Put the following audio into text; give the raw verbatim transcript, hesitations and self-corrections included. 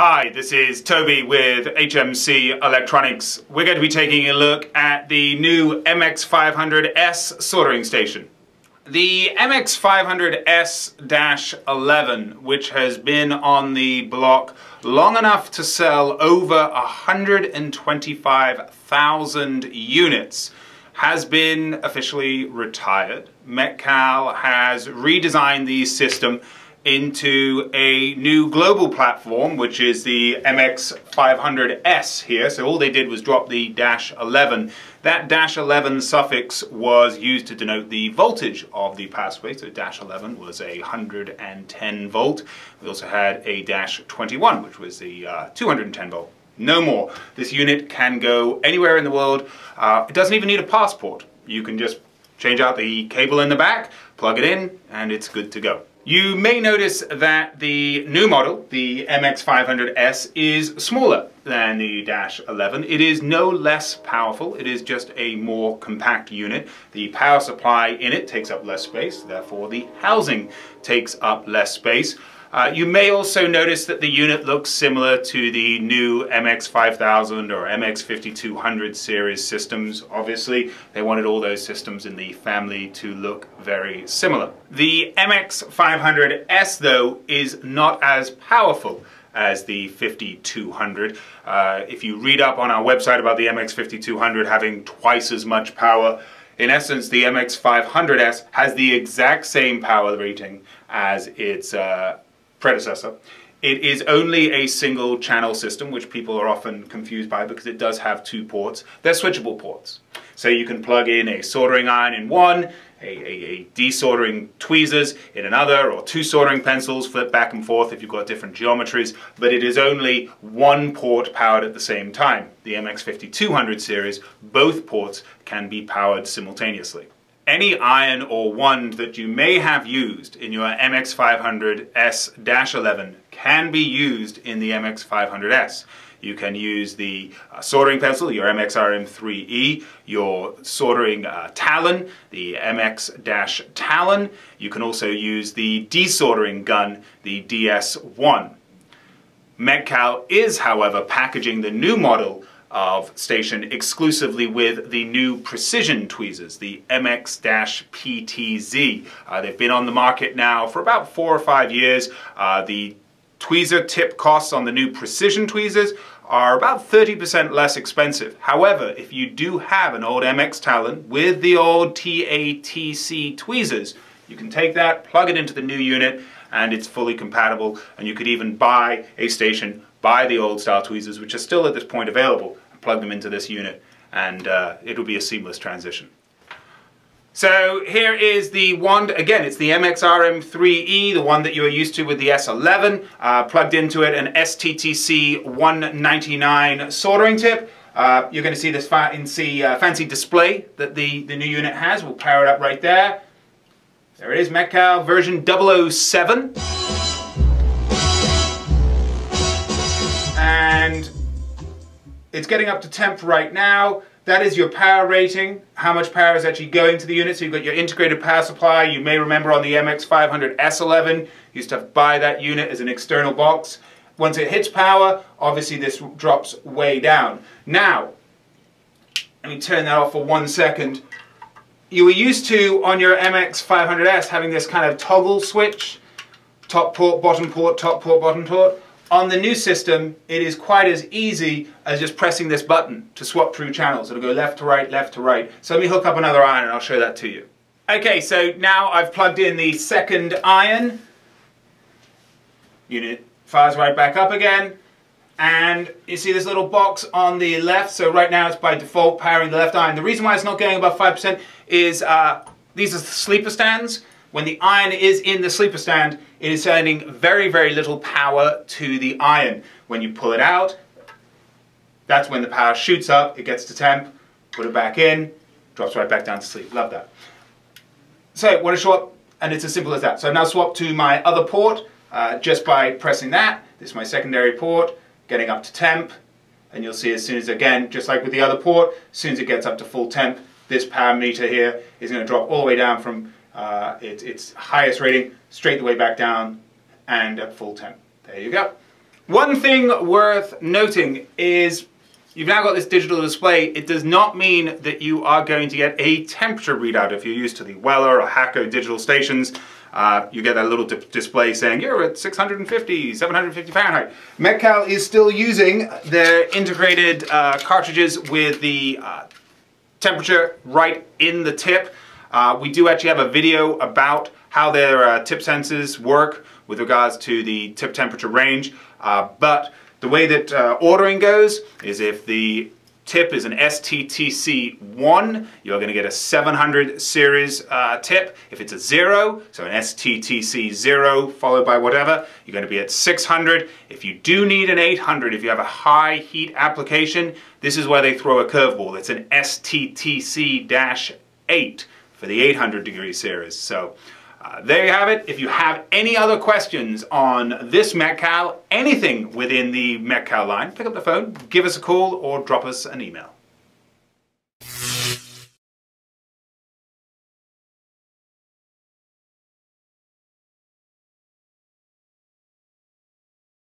Hi, this is Toby with H M C Electronics. We're going to be taking a look at the new M X five hundred S soldering station. The M X five hundred S eleven, which has been on the block long enough to sell over one hundred twenty-five thousand units, has been officially retired. Metcal has redesigned the system into a new global platform, which is the M X five hundred S here. So all they did was drop the dash eleven. That dash eleven suffix was used to denote the voltage of the power supply. So dash eleven was a one hundred ten volt. We also had a dash twenty-one, which was the uh, two hundred ten volt. No more. This unit can go anywhere in the world. Uh, it doesn't even need a passport. You can just change out the cable in the back, plug it in, and it's good to go. You may notice that the new model, the M X five hundred S, is smaller than the dash eleven. It is no less powerful, it is just a more compact unit. The power supply in it takes up less space, therefore the housing takes up less space. Uh, you may also notice that the unit looks similar to the new M X five thousand or M X fifty-two hundred series systems. Obviously, they wanted all those systems in the family to look very similar. The M X five hundred S, though, is not as powerful as the fifty-two hundred. Uh, if you read up on our website about the M X fifty-two hundred having twice as much power, in essence, the M X five hundred S has the exact same power rating as its uh, predecessor. It is only a single channel system, which people are often confused by because it does have two ports. They're switchable ports. So you can plug in a soldering iron in one, a, a, a desoldering tweezers in another, or two soldering pencils, flip back and forth if you've got different geometries, but it is only one port powered at the same time. The M X fifty-two hundred series, both ports can be powered simultaneously. Any iron or wand that you may have used in your M X five hundred S eleven can be used in the M X five hundred S. You can use the uh, soldering pencil, your M X R M three E, your soldering uh, talon, the M X Talon. You can also use the desoldering gun, the D S one. Metcal is, however, packaging the new model of station exclusively with the new precision tweezers, the M X P T Z. Uh, they've been on the market now for about four or five years. Uh, the tweezer tip costs on the new precision tweezers are about thirty percent less expensive. However, if you do have an old M X Talon with the old T A T C tweezers, you can take that, plug it into the new unit, and it's fully compatible, and you could even buy a station, buy the old style tweezers, which are still at this point available, and plug them into this unit, and uh, it'll be a seamless transition. So here is the wand. Again, it's the M X R M three E, the one that you are used to with the S eleven. Uh, plugged into it an S T T C one ninety-nine soldering tip. Uh, you're going to see this fancy, uh, fancy display that the, the new unit has. We'll power it up right there. There it is, Metcal version double oh seven. And it's getting up to temp right now. That is your power rating, how much power is actually going to the unit. So you've got your integrated power supply. You may remember on the M X five hundred S eleven, you used to have to buy that unit as an external box. Once it hits power, obviously this drops way down. Now, let me turn that off for one second. You were used to, on your M X five hundred S, having this kind of toggle switch, top port, bottom port, top port, bottom port. On the new system, it is quite as easy as just pressing this button to swap through channels. It'll go left to right, left to right. So let me hook up another iron and I'll show that to you. Okay, so now I've plugged in the second iron. Unit fires right back up again. And you see this little box on the left. So right now it's by default powering the left iron. The reason why it's not going above five percent is uh, these are sleeper stands. When the iron is in the sleeper stand, it is sending very, very little power to the iron. When you pull it out, that's when the power shoots up, it gets to temp, put it back in, drops right back down to sleep. Love that. So, want to swap, and it's as simple as that. So I've now swapped to my other port uh, just by pressing that. This is my secondary port, getting up to temp, and you'll see as soon as, again, just like with the other port, as soon as it gets up to full temp, this power meter here is going to drop all the way down from Uh, it, its highest rating straight the way back down and at full temp. There you go. One thing worth noting is you've now got this digital display. It does not mean that you are going to get a temperature readout. If you're used to the Weller or Hacko digital stations, uh, you get that little display saying you're at six hundred fifty, seven hundred fifty Fahrenheit. Metcal is still using their integrated uh, cartridges with the uh, temperature right in the tip. Uh, we do actually have a video about how their uh, tip sensors work with regards to the tip temperature range, uh, but the way that uh, ordering goes is if the tip is an S T T C one, you're going to get a seven hundred series uh, tip. If it's a zero, so an S T T C zero followed by whatever, you're going to be at six hundred. If you do need an eight hundred, if you have a high heat application, this is where they throw a curveball. It's an S T T C eight for the eight hundred degree series. So Uh, there you have it. If you have any other questions on this Metcal, anything within the Metcal line, pick up the phone, give us a call, or drop us an email.